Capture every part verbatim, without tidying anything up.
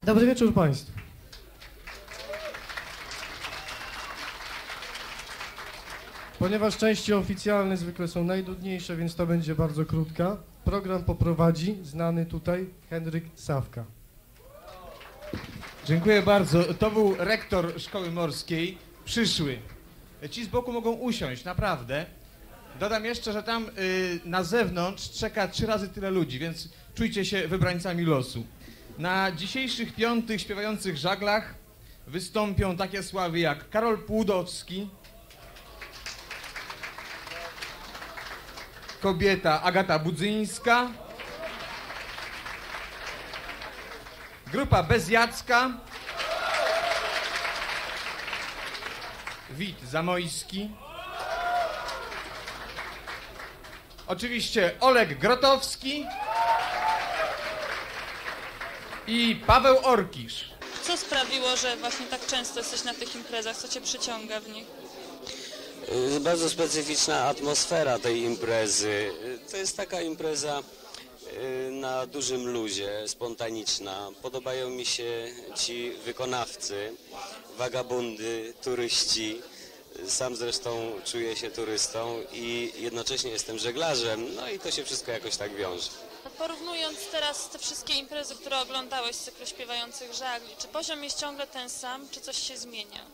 Dobry wieczór Państwu. Ponieważ części oficjalne zwykle są najdudniejsze, więc to będzie bardzo krótka, program poprowadzi znany tutaj Henryk Sawka. Dziękuję bardzo. To był rektor Szkoły Morskiej, przyszły. Ci z boku mogą usiąść, naprawdę. Dodam jeszcze, że tam y, na zewnątrz czeka trzy razy tyle ludzi, więc czujcie się wybrańcami losu. Na dzisiejszych piątych śpiewających żaglach wystąpią takie sławy jak Karol Płudowski, kobieta Agata Budzyńska, grupa Bezjacka, Wit Zamojski, oczywiście Oleg Grotowski i Paweł Orkisz. Co sprawiło, że właśnie tak często jesteś na tych imprezach? Co cię przyciąga w nich? Bardzo specyficzna atmosfera tej imprezy. To jest taka impreza na dużym luzie, spontaniczna. Podobają mi się ci wykonawcy, wagabundy, turyści. Sam zresztą czuję się turystą i jednocześnie jestem żeglarzem, no i to się wszystko jakoś tak wiąże. Porównując teraz te wszystkie imprezy, które oglądałeś z cyklu śpiewających żagli, czy poziom jest ciągle ten sam, czy coś się zmienia?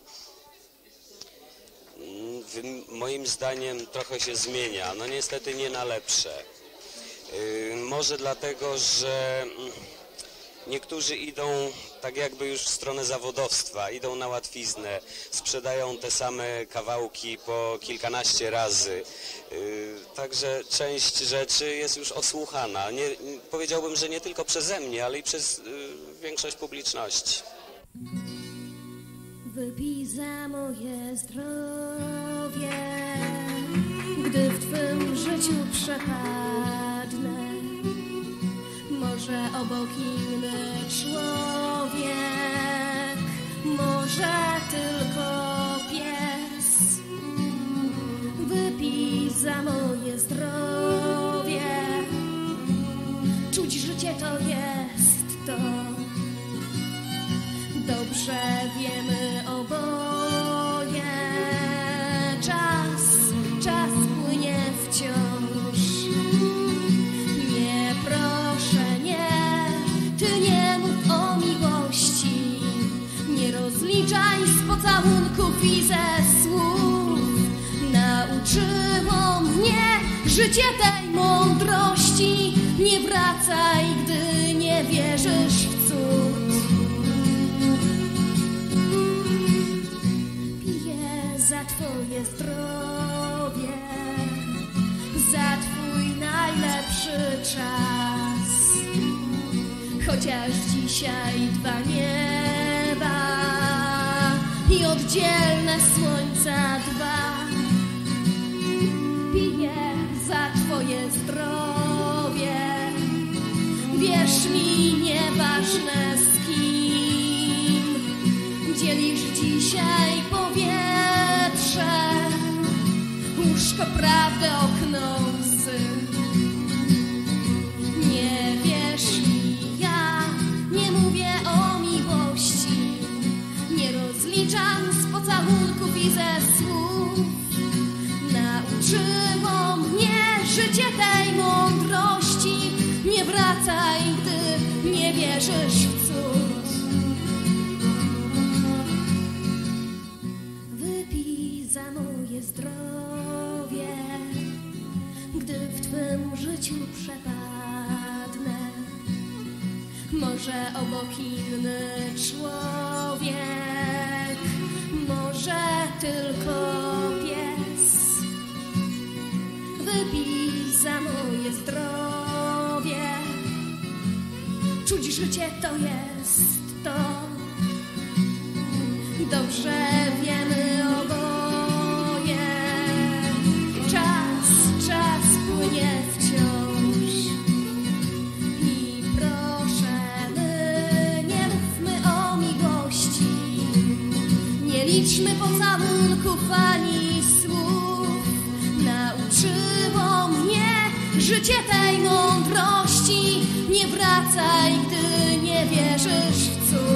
Moim zdaniem trochę się zmienia, no niestety nie na lepsze. Yy, może dlatego, że niektórzy idą tak jakby już w stronę zawodowstwa, idą na łatwiznę, sprzedają te same kawałki po kilkanaście razy. Yy, także część rzeczy jest już osłuchana. Nie, powiedziałbym, że nie tylko przeze mnie, ale i przez yy, większość publiczności. Wypij za moje zdrowie, gdy w twym życiu przepadnę. Może obok inny człowiek, może tylko pies. Wypij za moje zdrowie, czuć życie to jest to. Dobrze wiemy oboje, czas, czas płynie wciąż. Nie, proszę, nie, ty nie mów o miłości. Nie rozliczaj z pocałunków i ze słów. Nauczyło mnie życie tej mądrości. Nie wracaj, gdy nie wierzysz w cud. Za twoje zdrowie, za twój najlepszy czas. Chociaż dzisiaj dwa nieba i oddzielne słońca dwa. Piję za twoje zdrowie, wierz mi, nieważne z kim dzielisz dzisiaj powietrze. Łóżko, prawdę, okno, łzy. Nie wierz mi, ja nie mówię o miłości. Nie rozliczam z pocałunków i ze słów. Nauczyło mnie życie tej mądrości. Nie wracaj, gdy nie wierzysz w cud. Za moje zdrowie, gdy w twym życiu przepadnę. Może obok inny człowiek, może tylko pies. Wypij za moje zdrowie, czuć życie to jest to. Dobrze wiemy oboje, czas, czas płynie wciąż. I proszę, my nie mówmy o miłości. Nie liczmy pocałunków ani słów. Nauczyło mnie życie tej mądrości. Nie wracaj, gdy nie wierzysz w cud.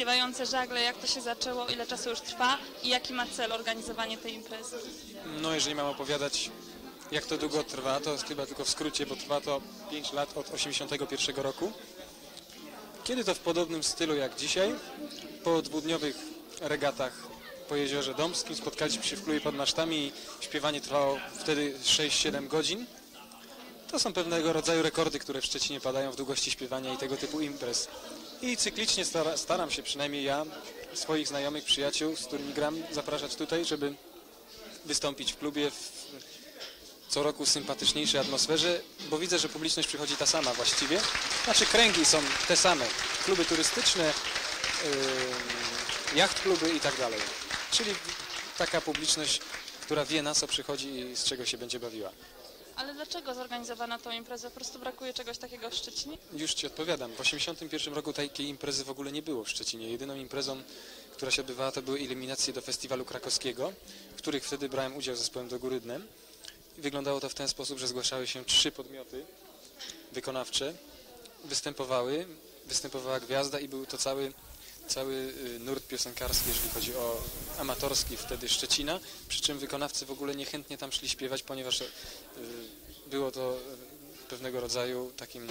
śpiewające żagle, jak to się zaczęło, ile czasu już trwa i jaki ma cel organizowanie tej imprezy? No jeżeli mam opowiadać, jak to długo trwa, to chyba tylko w skrócie, bo trwa to pięć lat od osiemdziesiątego pierwszego roku. Kiedy to w podobnym stylu jak dzisiaj, po dwudniowych regatach po Jeziorze Domskim spotkaliśmy się w klubie pod masztami i śpiewanie trwało wtedy sześć siedem godzin. To są pewnego rodzaju rekordy, które w Szczecinie padają w długości śpiewania i tego typu imprez. I cyklicznie stara, staram się, przynajmniej ja, swoich znajomych, przyjaciół, z którymi gram, zapraszać tutaj, żeby wystąpić w klubie w co roku sympatyczniejszej atmosferze, bo widzę, że publiczność przychodzi ta sama właściwie. Znaczy kręgi są te same, kluby turystyczne, yy, jacht kluby i tak dalej. Czyli taka publiczność, która wie, na co przychodzi i z czego się będzie bawiła. Ale dlaczego zorganizowano tą imprezę? Po prostu brakuje czegoś takiego w Szczecinie? Już Ci odpowiadam. W osiemdziesiątym pierwszym roku takiej imprezy w ogóle nie było w Szczecinie. Jedyną imprezą, która się odbywała, to były eliminacje do festiwalu krakowskiego, w których wtedy brałem udział z zespołem Do Góry Dnem. Wyglądało to w ten sposób, że zgłaszały się trzy podmioty wykonawcze, występowały, występowała gwiazda i był to cały, cały nurt piosenkarski, jeżeli chodzi o amatorski wtedy Szczecina, przy czym wykonawcy w ogóle niechętnie tam szli śpiewać, ponieważ było to pewnego rodzaju takim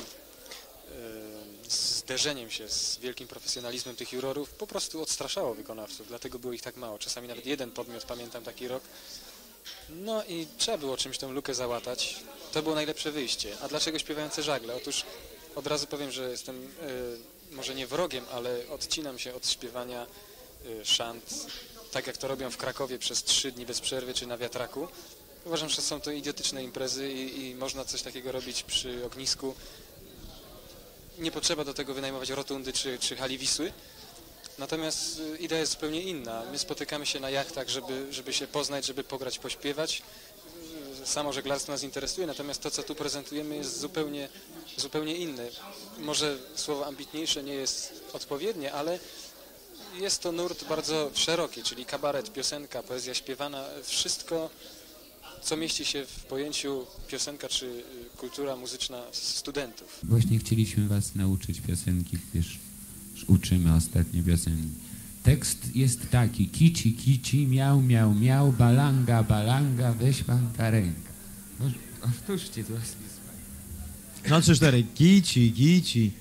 zderzeniem się z wielkim profesjonalizmem tych jurorów, po prostu odstraszało wykonawców, dlatego było ich tak mało. Czasami nawet jeden podmiot, pamiętam taki rok. No i trzeba było czymś tą lukę załatać. To było najlepsze wyjście. A dlaczego śpiewające żagle? Otóż od razu powiem, że jestem y, może nie wrogiem, ale odcinam się od śpiewania y, szant, tak jak to robią w Krakowie przez trzy dni bez przerwy czy na wiatraku. Uważam, że są to idiotyczne imprezy i, i można coś takiego robić przy ognisku. Nie potrzeba do tego wynajmować rotundy czy, czy hali Wisły. Natomiast idea jest zupełnie inna. My spotykamy się na jachtach, żeby, żeby się poznać, żeby pograć, pośpiewać. Samo żeglarstwo nas interesuje, natomiast to, co tu prezentujemy, jest zupełnie, zupełnie inne. Może słowo ambitniejsze nie jest odpowiednie, ale jest to nurt bardzo szeroki, czyli kabaret, piosenka, poezja śpiewana, wszystko, co mieści się w pojęciu piosenka czy kultura muzyczna studentów. Właśnie chcieliśmy was nauczyć piosenki, gdyż uczymy ostatnio piosenki. Tekst jest taki: kici, kici, miał, miał, miał, balanga, balanga, weź pan ta ręka. Otóżcie to. No trzy, cztery. Kici, kici.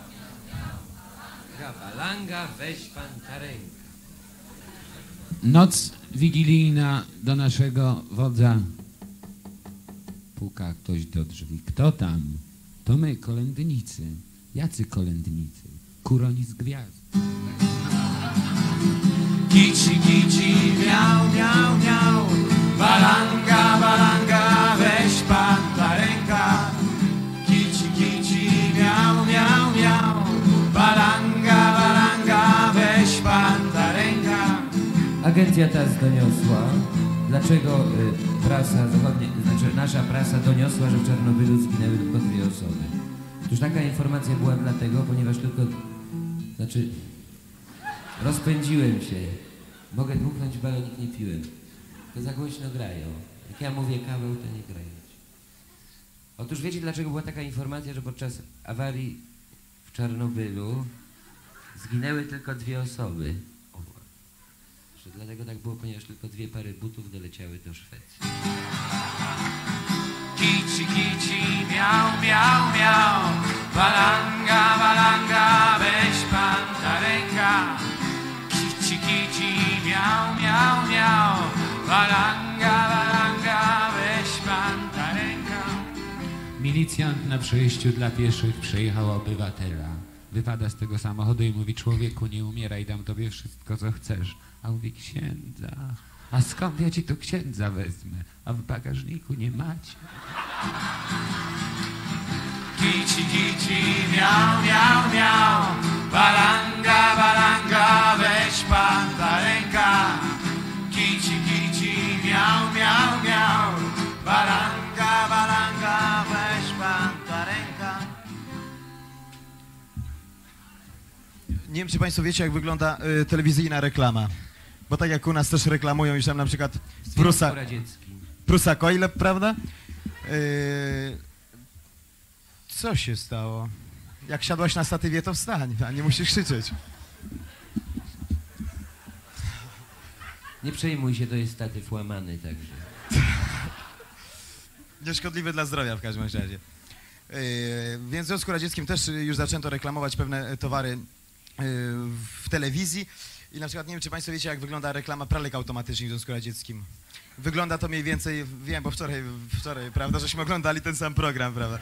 Balanga, weź pan ta ręka. Noc wigilijna do naszego wodza. Puka ktoś do drzwi. Kto tam? To my, kolędnicy. Jacy kolędnicy? Kuroni z gwiazd. Kici, kici, miał, miał, miał. Balanga, balanga, weź pan ta ręka. Kici, kici, miał, miał, miał. Balanga, balanga, weź pan ta ręka. Agencja T A S doniosła, dlaczego y, prasa zachodnia, znaczy nasza prasa doniosła, że w Czarnobylu zginęły tylko dwie osoby. Otóż taka informacja była dlatego, ponieważ tylko, znaczy, rozpędziłem się. Mogę dmuchnąć balonik, nie piłem. To za głośno grają. Jak ja mówię kawał, to nie grają. Otóż wiecie, dlaczego była taka informacja, że podczas awarii w Czarnobylu zginęły tylko dwie osoby. Że dlatego tak było, ponieważ tylko dwie pary butów doleciały do Szwecji. Kici, kici, miał, miał, miał. Balanga, balanga, weź pan ta ręka. Kici, kici, miał, miał, miał. Balanga, balanga, weź pan ta ręka. Milicjant na przejściu dla pieszych przejechał obywatela. Wypada z tego samochodu i mówi: człowieku, nie umieraj, dam tobie wszystko, co chcesz. A mówi: księdza. A skąd ja ci tu księdza wezmę? A w bagażniku nie macie. Kici, kici, miał, miał, miał. Balanga, balanga, weź pan ta ręka. Kici, kici, miał, miał, miał. Balanga, balanga, weź pan ta ręka. Nie wiem, czy państwo wiecie, jak wygląda y, telewizyjna reklama. Bo tak jak u nas też reklamują już tam na przykład Prusa, Prusa Coile, prawda? Y, co się stało? Jak siadłaś na statywie, to wstań, a nie musisz krzyczeć. Nie przejmuj się, to jest statyw łamany także. Nieszkodliwy dla zdrowia w każdym razie. Yy, więc w Związku Radzieckim też już zaczęto reklamować pewne towary yy, w telewizji. I na przykład nie wiem, czy Państwo wiecie, jak wygląda reklama pralek automatycznych w Związku Radzieckim. Wygląda to mniej więcej, wiem, bo wczoraj, wczoraj, prawda, żeśmy oglądali ten sam program, prawda.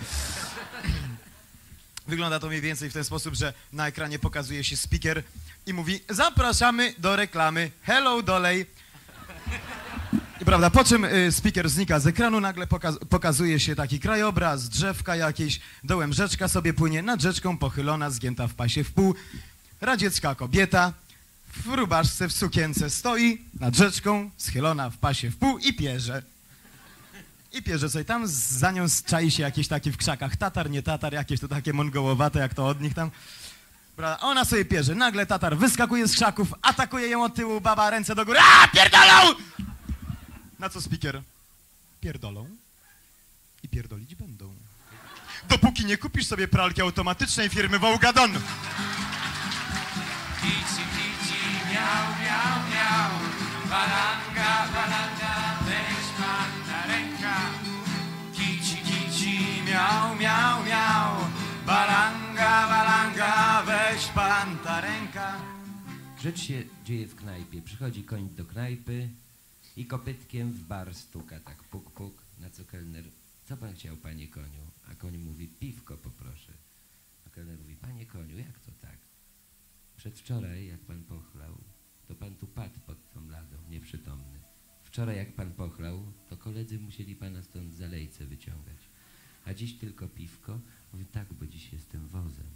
Wygląda to mniej więcej w ten sposób, że na ekranie pokazuje się speaker i mówi: zapraszamy do reklamy, hello dolej. I prawda, po czym y, speaker znika z ekranu, nagle pokaz pokazuje się taki krajobraz, drzewka jakieś, dołem rzeczka sobie płynie, nad rzeczką pochylona, zgięta w pasie w pół, radziecka kobieta w rubaszce, w sukience stoi nad rzeczką, schylona w pasie w pół i pierze. I pierze sobie tam, za nią czai się jakieś takie w krzakach tatar, nie tatar, jakieś to takie mongołowate, jak to od nich tam. Prawda? Ona sobie pierze, nagle tatar wyskakuje z krzaków, atakuje ją od tyłu, baba ręce do góry, a pierdolą! Na co speaker? Pierdolą i pierdolić będą. Dopóki nie kupisz sobie pralki automatycznej firmy Wołgadon. Kici, kici, miau, miau, miau. Balanga, balanga, weź pan na ręka. Kici, kici, miau, miau, miau. Balanga, balanga, weź pan ta ręka. Rzecz się dzieje w knajpie. Przychodzi koń do knajpy i kopytkiem w bar stuka tak puk, puk. Na co kelner: co pan chciał, panie koniu? A koń mówi: piwko poproszę. A kelner mówi: panie koniu, jak to tak? Przedwczoraj, jak pan pochlał, to pan tu padł pod tą ladą, nieprzytomny. Wczoraj, jak pan pochlał, to koledzy musieli pana stąd za lejce wyciągać. A dziś tylko piwko? Mówi: tak, bo dziś jestem wozem.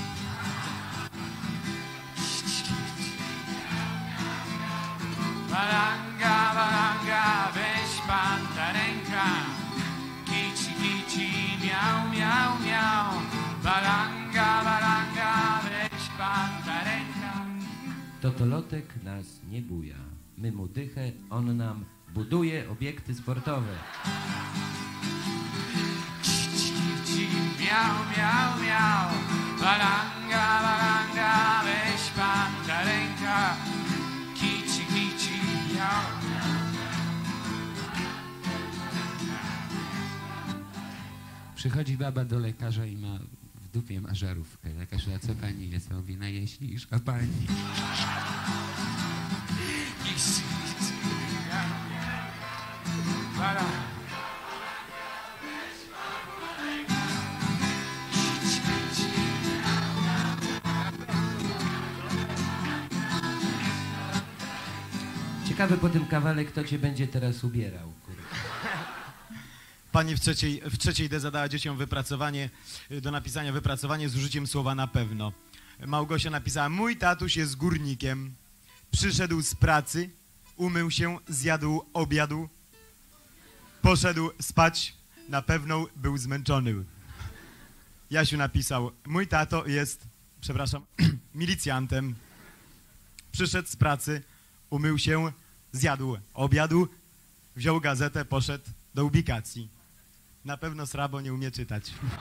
Balanga, balanga, weź pan ta ręka. Kici, kici, miau, miau, miau. Balanga, balanga, weź pan ta ręka. Totolotek nas nie buja. My mu dychę, on nam buduje obiekty sportowe. Kici, kici, miau, miau, miau. Balanga, balanga, weź pan ta ręka. Kici, kici, miau, miau. Przychodzi baba do lekarza i ma w dupie ma żarówkę. Lekarz: a co pani jest? Mówi: najjaśniejsza pani. Kici, kici, miau, miau. Balanga. Ciekawy po tym kawale, kto cię będzie teraz ubierał, kurde. Pani w trzeciej, w trzeciej D zadała dzieciom wypracowanie, do napisania wypracowanie z użyciem słowa na pewno. Małgosia napisała: mój tatuś jest górnikiem, przyszedł z pracy, umył się, zjadł obiadu, poszedł spać, na pewno był zmęczony. Jasiu napisał: mój tato jest, przepraszam, milicjantem, przyszedł z pracy, umył się, zjadł obiadu, wziął gazetę, poszedł do ubikacji. Na pewno srabo nie umie czytać.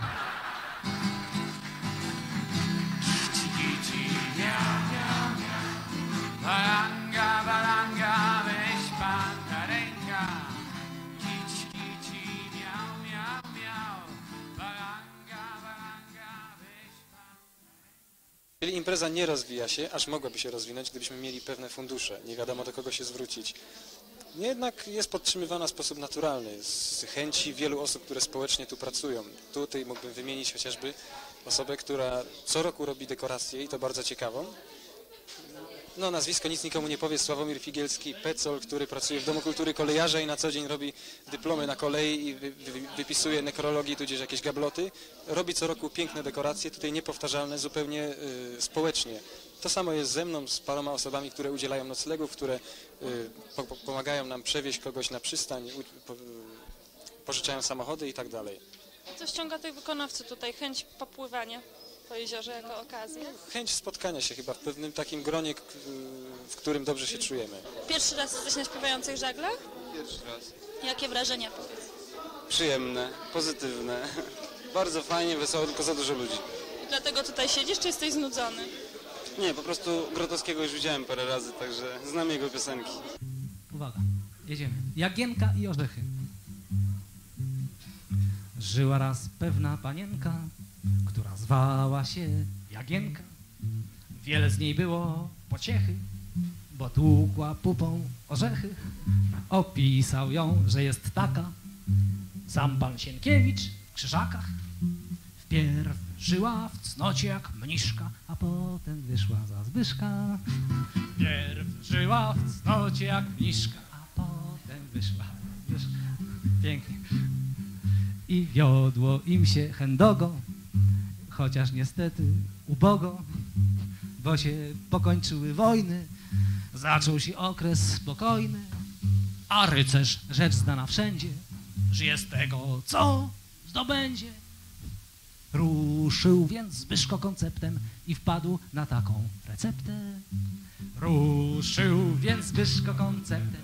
Kici, kici, miau, miau, miau. Balanga, balanga, weź pan ta ręka. Kici, kici, miau, miau, miau. Balanga, balanga, weź pan. Jeżeli impreza nie rozwija się, aż mogłaby się rozwinąć, gdybyśmy mieli pewne fundusze, nie wiadomo do kogo się zwrócić. Jednak jest podtrzymywana w sposób naturalny, z chęci wielu osób, które społecznie tu pracują. Tutaj mógłbym wymienić chociażby osobę, która co roku robi dekorację i to bardzo ciekawą. No, nazwisko nic nikomu nie powie, Sławomir Figielski, Pecol, który pracuje w Domu Kultury Kolejarza i na co dzień robi dyplomy na kolei i wy, wy, wypisuje nekrologii, tudzież jakieś gabloty. Robi co roku piękne dekoracje, tutaj niepowtarzalne, zupełnie y, społecznie. To samo jest ze mną, z paroma osobami, które udzielają noclegów, które y, po, po, pomagają nam przewieźć kogoś na przystań, u, po, pożyczają samochody i tak dalej. Co ściąga tych wykonawców tutaj? Chęć popływania po jeziorze jako okazję? Chęć spotkania się chyba w pewnym takim gronie, w którym dobrze się czujemy. Pierwszy raz jesteś na śpiewających żaglach? Pierwszy raz. Jakie wrażenia, powiedz? Przyjemne, pozytywne. Bardzo fajnie, wesoło, tylko za dużo ludzi. I dlatego tutaj siedzisz, czy jesteś znudzony? Nie, po prostu Grotowskiego już widziałem parę razy, także znam jego piosenki. Uwaga, jedziemy. Jagienka i orzechy. Żyła raz pewna panienka, która zwała się Jagienka. Wiele z niej było pociechy, bo tłukła pupą orzechy. Opisał ją, że jest taka, sam pan Sienkiewicz w Krzyżakach. Wpierw żyła w cnocie jak mniszka, a potem wyszła za Zbyszka. Wpierw żyła w cnocie jak mniszka, a potem wyszła za Zbyszka. Pięknie. I wiodło im się chędogo, chociaż niestety ubogo, bo się pokończyły wojny, zaczął się okres spokojny, a rycerz, rzecz znana wszędzie, żyje z tego, co zdobędzie. Ruszył więc Zbyszko konceptem i wpadł na taką receptę. Ruszył więc Zbyszko konceptem.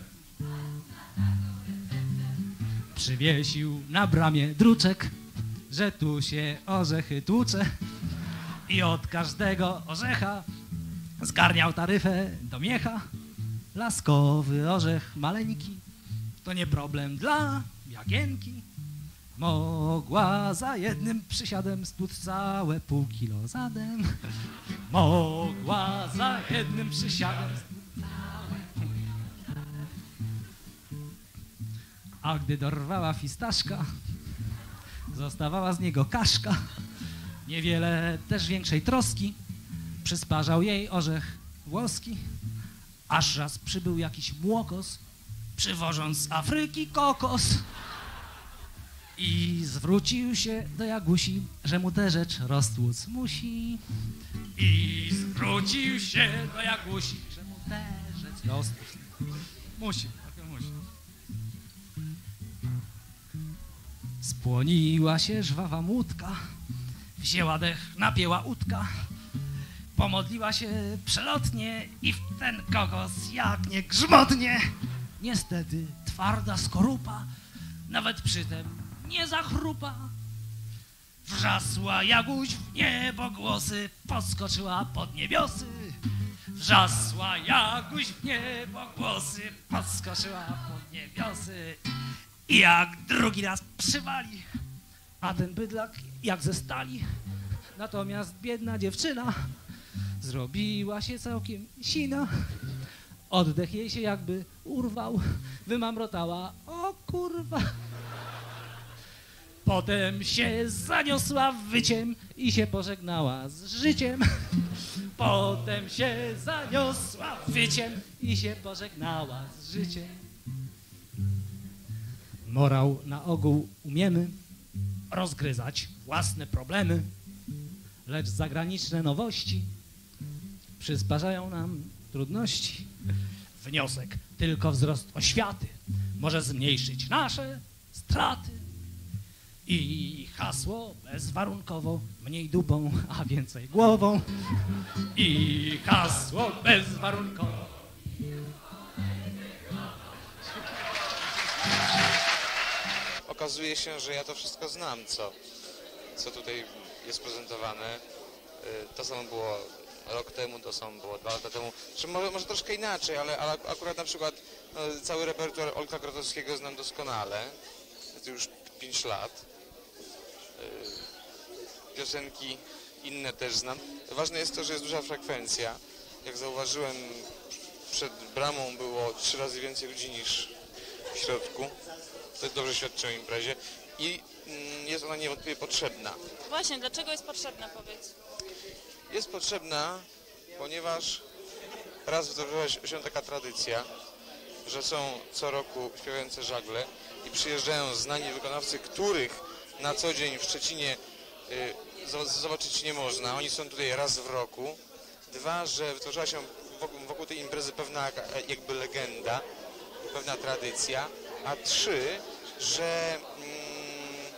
Przywiesił na bramie druczek, że tu się orzechy tłucze i od każdego orzecha zgarniał taryfę do miecha. Laskowy orzech maleńki to nie problem dla Jagienki. Mogła za jednym przysiadem stłuc całe pół kilo zadem. Mogła za jednym przysiadem stłuc całe pół kilo. A gdy dorwała fistaszka, zostawała z niego kaszka. Niewiele też większej troski przysparzał jej orzech włoski. Aż raz przybył jakiś młokos, przywożąc z Afryki kokos. I zwrócił się do Jagusi, że mu tę rzecz roztłuc musi. I zwrócił się do Jagusi, że mu tę rzecz roztłuc musi. musi. Spłoniła się żwawa młódka, wzięła dech, napięła łódka, pomodliła się przelotnie i w ten kokos jak nie grzmotnie. Niestety twarda skorupa nawet przy tym nie zachrupa. Wrzasła Jaguś w niebogłosy, podskoczyła pod niebiosy. Wrzasła Jaguś w niebogłosy, podskoczyła pod niebiosy. I jak drugi raz przywali, a ten bydlak jak ze stali. Natomiast biedna dziewczyna zrobiła się całkiem sina. Oddech jej się jakby urwał, wymamrotała, o kurwa. Potem się zaniosła wyciem i się pożegnała z życiem. Potem się zaniosła wyciem i się pożegnała z życiem. Morał na ogół umiemy rozgryzać własne problemy, lecz zagraniczne nowości przysparzają nam trudności. Wniosek, tylko wzrost oświaty może zmniejszyć nasze straty. I hasło bezwarunkowo, mniej dupą, a więcej głową. I hasło bezwarunkowo. Okazuje się, że ja to wszystko znam, co, co tutaj jest prezentowane. To samo było rok temu, to samo było dwa lata temu. Czy może, może troszkę inaczej, ale, ale akurat na przykład no, cały repertuar Olka Grotowskiego znam doskonale. To już pięć lat. Piosenki inne też znam. Ważne jest to, że jest duża frekwencja. Jak zauważyłem, przed bramą było trzy razy więcej ludzi niż w środku. To dobrze świadczy o imprezie i jest ona niewątpliwie potrzebna. Właśnie, dlaczego jest potrzebna, powiedz? Jest potrzebna, ponieważ raz wytworzyła się taka tradycja, że są co roku śpiewające żagle i przyjeżdżają znani wykonawcy, których na co dzień w Szczecinie y, zobaczyć nie można. Oni są tutaj raz w roku. Dwa, że wytworzyła się wokół, wokół tej imprezy pewna jakby legenda, pewna tradycja. A trzy, że mm,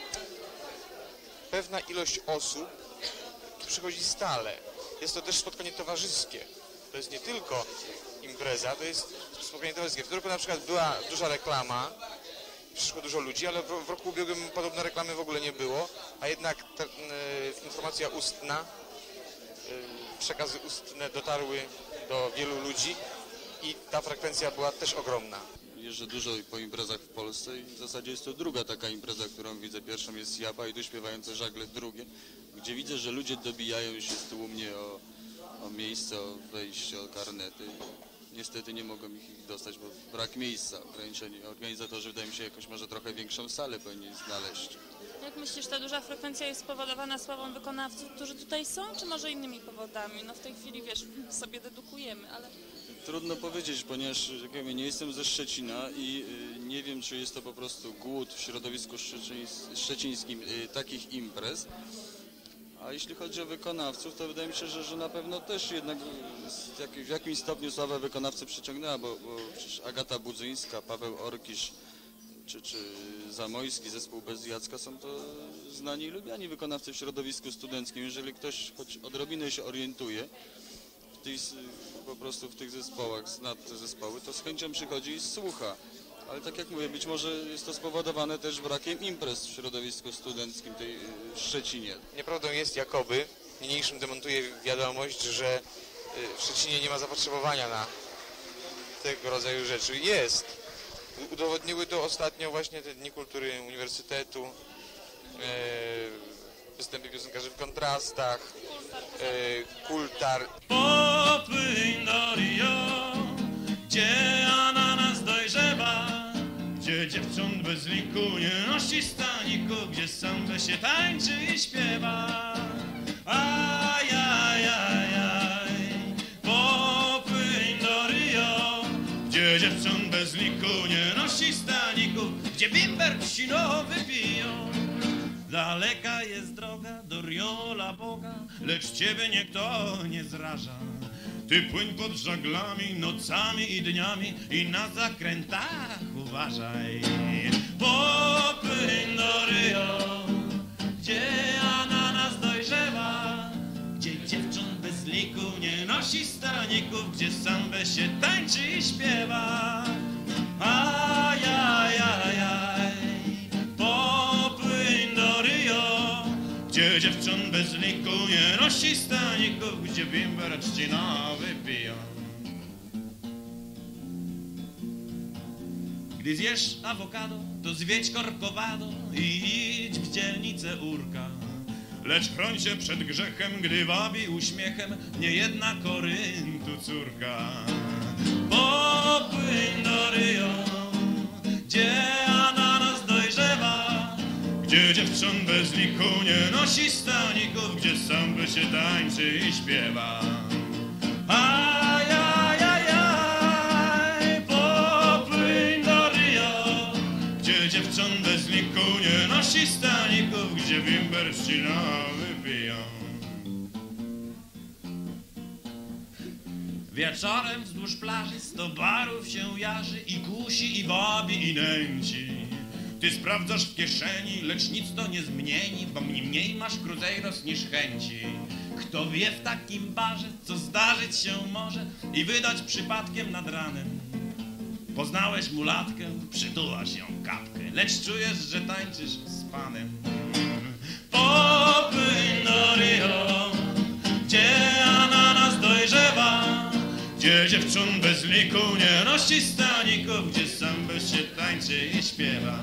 pewna ilość osób przychodzi stale. Jest to też spotkanie towarzyskie. To jest nie tylko impreza, to jest spotkanie towarzyskie. W tym roku na przykład była duża reklama, przyszło dużo ludzi, ale w, w roku ubiegłym podobno reklamy w ogóle nie było, a jednak ta, y, informacja ustna, y, przekazy ustne dotarły do wielu ludzi i ta frekwencja była też ogromna. Jeżdżę dużo po imprezach w Polsce i w zasadzie jest to druga taka impreza, którą widzę. Pierwszą jest Jaba i tu śpiewające żagle drugie, gdzie widzę, że ludzie dobijają się tłumnie o, o miejsce, o wejście, o karnety. Niestety nie mogą ich dostać, bo brak miejsca, ograniczeni. Organizatorzy, wydaje mi się, jakoś może trochę większą salę powinni znaleźć. Jak myślisz, ta duża frekwencja jest spowodowana sławą wykonawców, którzy tutaj są, czy może innymi powodami? No w tej chwili, wiesz, sobie dedukujemy, ale... Trudno powiedzieć, ponieważ jak ja mówię, nie jestem ze Szczecina i y, nie wiem, czy jest to po prostu głód w środowisku szczecińs szczecińskim y, takich imprez. A jeśli chodzi o wykonawców, to wydaje mi się, że, że na pewno też jednak z jak, w jakimś stopniu sława wykonawcy przyciągnęła, bo, bo przecież Agata Budzyńska, Paweł Orkisz czy, czy Zamojski, zespół Bez Jacka są to znani i lubiani wykonawcy w środowisku studenckim. Jeżeli ktoś choć odrobinę się orientuje w tych, po prostu w tych zespołach, zna te zespoły, to z chęcią przychodzi i słucha. Ale tak jak mówię, być może jest to spowodowane też brakiem imprez w środowisku studenckim tej w Szczecinie. Nieprawdą jest, jakoby, niniejszym demontuje wiadomość, że w Szczecinie nie ma zapotrzebowania na tego rodzaju rzeczy. Jest. Udowodniły to ostatnio właśnie te Dni Kultury Uniwersytetu, e, występy piosenkarzy w kontrastach, e, Kultar. Popłyń do Rio, gdzie ananas dojrzewa, gdzie dziewcząt bez liku nie nosi staników, gdzie samba się tańczy i śpiewa. Ajajajaj, popłyń do Rio, gdzie dziewcząt bez liku nie nosi staników, gdzie bimber trzcinowy piją. Daleka jest droga do Riola Boga, lecz ciebie nikt nie zraża. Ty płyń pod żaglami nocami i dniami i na zakrętach uważaj. Popłyń do Rio, gdzie ananas dojrzewa, gdzie dziewcząt bez liku nie nosi staników, gdzie sambę się tańczy i śpiewa. Ajajajaj, popłyń do Rio, gdzie dziewcząt bez liku nie nosi staników, gdzie bimber trzcinowy piją. Gdy zjesz awokado, to zwiedź Corcovado i idź w dzielnicę Urka. Lecz chroń się przed grzechem, gdy wabi uśmiechem niejedna Koryntu córka. Popłyń do Rio, gdzie ananas dojrzewa, gdzie dziewcząt bez liku nie nosi staników, gdzie sambę się tańczy i śpiewa. Ajajajaj, popłyń do Rio, gdzie dziewcząt bez liku nie nosi staników, gdzie bimber trzcinowy piją. Wieczorem wzdłuż plaży sto barów się jarzy i kusi, i wabi, i nęci. Ty sprawdzasz w kieszeni, lecz nic to nie zmieni, bo mniej masz cruzeiros niż chęci. Kto wie w takim barze, co zdarzyć się może i wydać przypadkiem nad ranem. Poznałeś mulatkę, przytulasz ją kapkę, lecz czujesz, że tańczysz z panem. Popłyń do Rio, gdzie ananas dojrzewa, gdzie dziewcząt bez liku nie nosi staników, gdzie sambę się tańczy i śpiewa.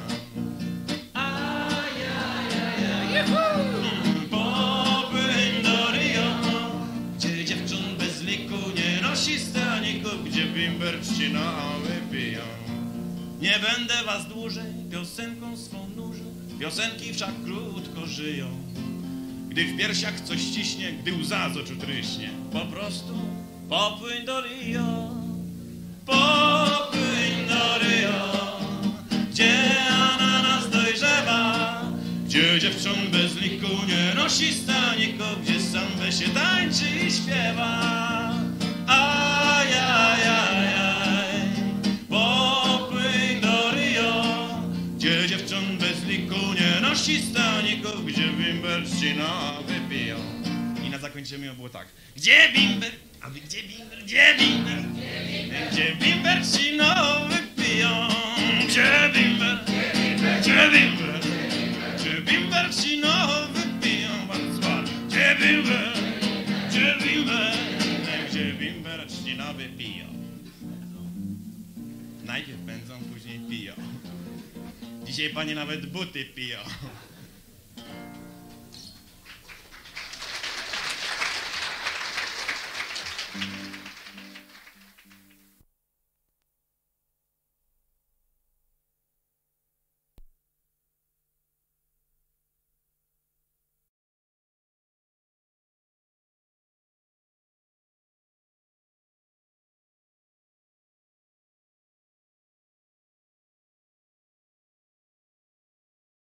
Popłyń do Rio, gdzie dziewcząt bez liku nie nosi staników, gdzie bimber trzcinowy piją. Nie będę was dłużej piosenką swą nużył, piosenki wszak krótko żyją. Gdy w piersiach coś ciśnie, gdy łza z oczu tryśnie, po prostu popłyń do Rio, popłyń do Rio, gdzie ananas dojrzewa, gdzie dziewcząt bez liku nie nosi staników, gdzie sambę się tańczy i śpiewa. Ajajajaj, popłyń do Rio, gdzie dziewcząt bez liku nie nosi staników, gdzie bimber trzcinowy piją. I na zakończenie było tak. Gdzie bimber? A wy gdzie bimber? Gdzie bimber? Gdzie bimber trzcinowy piją? Gdzie bimber? Gdzie bimber? Gdzie bimber trzcinowy piją? Gdzie bimber? Gdzie bimber? Gdzie bimber trzcinowy piją? Najpierw pędzą, później piją. Dzisiaj panie nawet buty piją.